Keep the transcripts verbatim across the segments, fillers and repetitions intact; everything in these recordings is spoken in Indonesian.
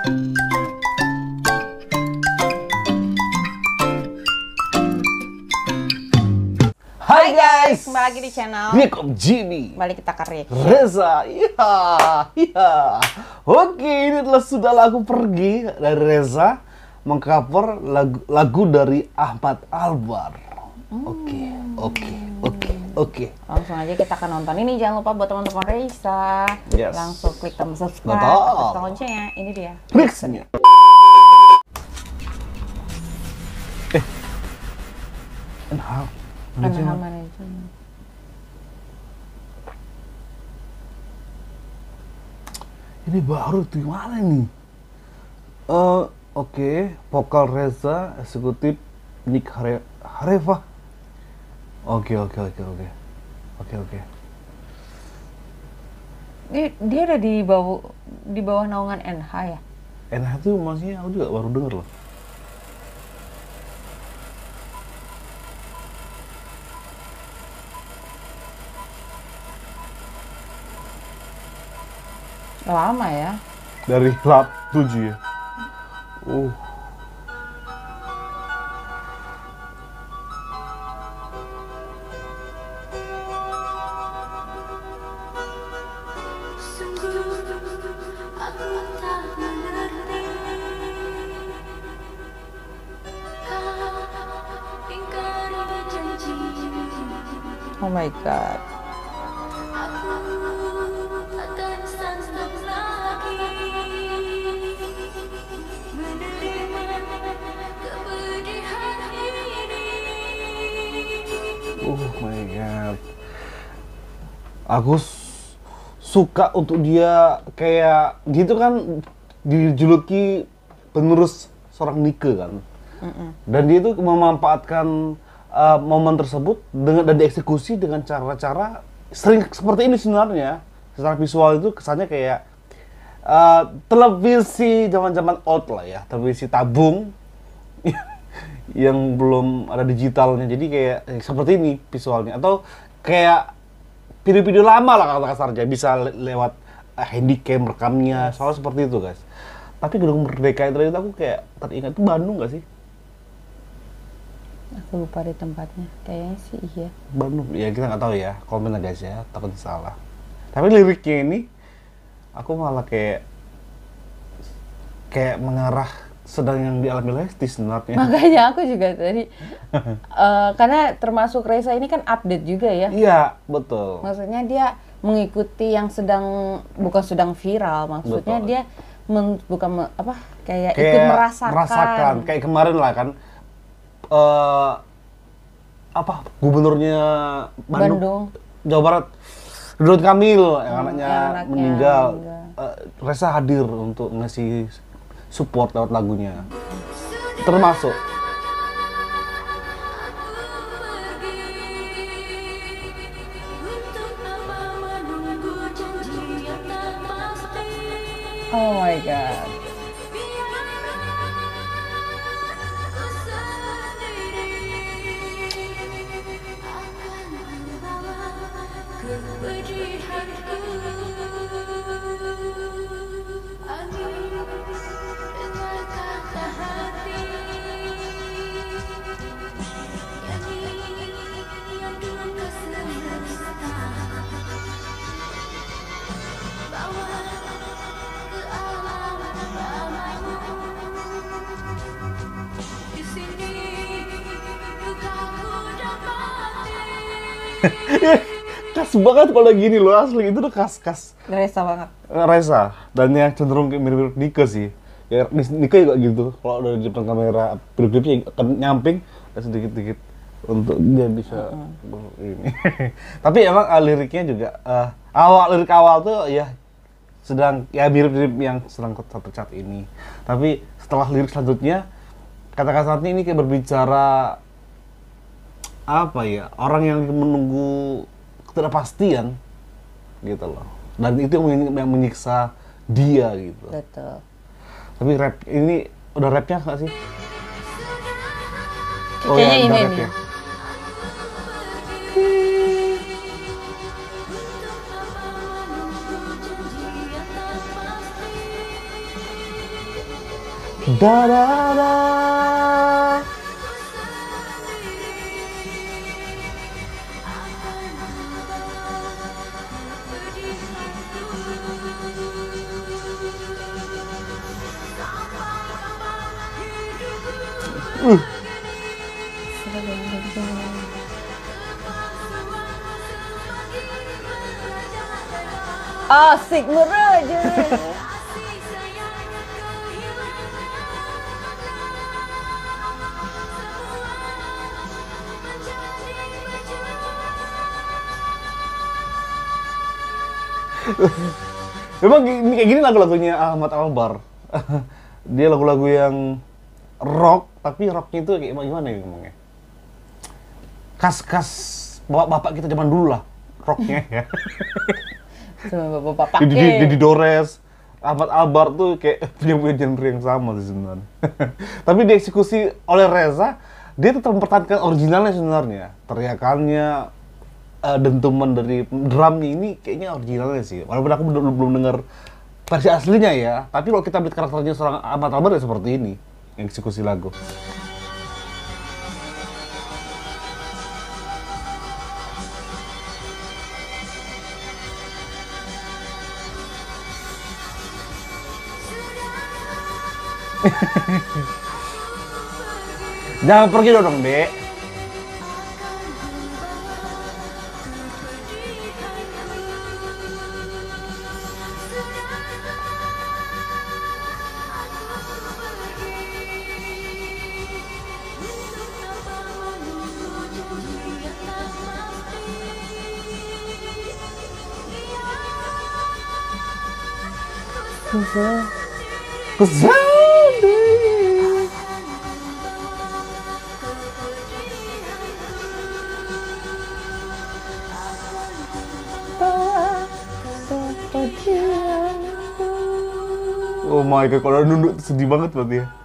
Hai guys, kembali lagi di channel Nick of Jimmy. Kembali kita ke reaction Reza, iya, iya. Oke, ini adalah sudah lagu Pergi dari Reza mengcover lagu, lagu dari Ahmad Albar. Oke, oke, oke, oke. Langsung aja kita akan nonton ini. Jangan lupa buat teman-teman Reza, Yes. langsung klik tombol subscribe, Betul. tekan loncengnya. Ini dia Reaction-nya. Eh, Enhal. Enhal Management. Ini baru tuh gimana nih? Eh, oke, okay. Vokal Reza, eksekutif Nick Hare Hareva. Oke, oke, oke, oke, oke, oke. Ini dia ada di bawah di bawah naungan N H ya? N H tuh maksudnya aku juga baru denger loh. Lama ya? Dari lap tujuh ya. Uh. Oh my god. Oh my god. Aku suka untuk dia kayak gitu kan, dijuluki penerus seorang Nike kan. Mm-mm. Dan dia itu memanfaatkan uh, momen tersebut dengan dan dieksekusi dengan cara-cara sering seperti ini sebenarnya. Secara visual itu kesannya kayak uh, televisi zaman-zaman old lah ya, televisi tabung yang belum ada digitalnya, jadi kayak eh, seperti ini visualnya, atau kayak video-video lama lah kata kasarnya, bisa le lewat uh, handycam rekamnya, soal seperti itu guys. Tapi Gedung Merdeka itu aku kayak teringat itu Bandung gak sih? Aku lupa di tempatnya, kayaknya sih iya. Bandung, ya kita nggak tahu ya, komen aja guys ya, takut salah. Tapi liriknya ini aku malah kayak kayak mengarah sedang yang dialami Lesti sebenarnya. Makanya aku juga tadi, uh, karena termasuk Reza ini kan update juga ya. Iya, betul. Maksudnya dia mengikuti yang sedang, bukan sedang viral, maksudnya Betul. dia men, bukan me, apa kayak, Kayak ikut merasakan. merasakan. Kayak kemarin lah kan, uh, apa gubernurnya Bandung, Bandung. Jawa Barat, Ridwan Kamil yang Hmm, anaknya yang anaknya meninggal. meninggal. Uh, Reza hadir untuk ngasih support lewat lagunya, termasuk Oh my god. khas banget kalau gini loh, asli itu tuh khas-khas Reza banget. Reza, dan yang cenderung kayak mirip-mirip Nike sih. Ya Nike juga gitu, kalau udah di depan kamera video-videonya akan nyamping sedikit-sedikit untuk dia bisa uh-huh. ini. Tapi emang uh, liriknya juga uh, awal lirik awal tuh ya sedang ya mirip-mirip yang sedang satu cat ini. Tapi setelah lirik selanjutnya kata-katanya ini kayak berbicara apa ya, orang yang menunggu ketidakpastian gitu loh, dan itu yang, yang menyiksa dia gitu. Betul. Tapi rap ini udah rapnya nggak sih? Oh, kayaknya ya, ini rap nih. ya. Da da da. Uh. Asik meraja. Memang gini, kayak gini lagu-lagunya Ahmad Albar. Dia lagu-lagu yang rock, tapi rocknya itu kayak gimana ya ngomongnya? Khas-khas bapak-bapak kita zaman dulu lah, rocknya ya. Sama bapak-bapak. Didi, Didi Dores, Ahmad Albar tuh kayak punya punya genre yang sama sih sebenarnya. Tapi dieksekusi oleh Reza, dia tetap mempertahankan originalnya sebenarnya. Teriakannya, uh, dentuman dari drumnya ini kayaknya originalnya sih. Walaupun aku belum belum dengar versi aslinya ya, tapi kalau kita lihat karakternya seorang Ahmad Albar ya seperti ini, eksekusi lagu. Jangan pergi dong, Dek. Oh my god, kalau nunduk sedih banget berarti ya.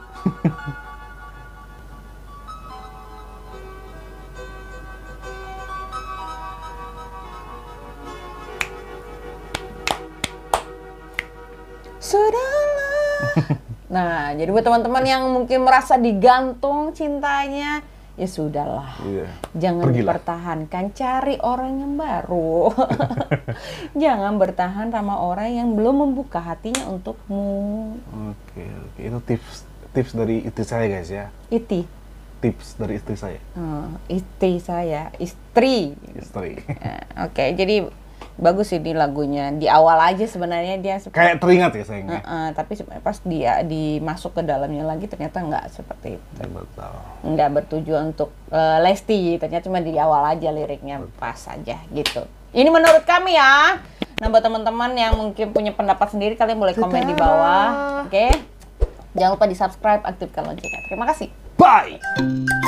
Sudahlah. Nah, jadi buat teman-teman yang mungkin merasa digantung cintanya, ya sudahlah. Iya. Jangan Pergilah. dipertahankan, cari orang yang baru. Jangan bertahan sama orang yang belum membuka hatinya untukmu. Oke, oke. Itu tips tips dari istri saya guys ya. Iti. Tips dari istri saya. Hmm, istri saya, istri. Istri. Nah, Oke, jadi bagus ini lagunya. Di awal aja sebenarnya dia seperti, Kayak teringat ya sayangnya. Uh-uh, tapi se- pas dia dimasuk ke dalamnya lagi ternyata nggak seperti itu. Betul. Nggak bertujuan untuk uh, Lesti, ternyata cuma di awal aja liriknya pas aja gitu. Ini menurut kami ya. Nah, buat teman-teman yang mungkin punya pendapat sendiri, kalian boleh komen di bawah. Oke. Jangan lupa di subscribe, aktifkan loncengnya. Terima kasih. Bye.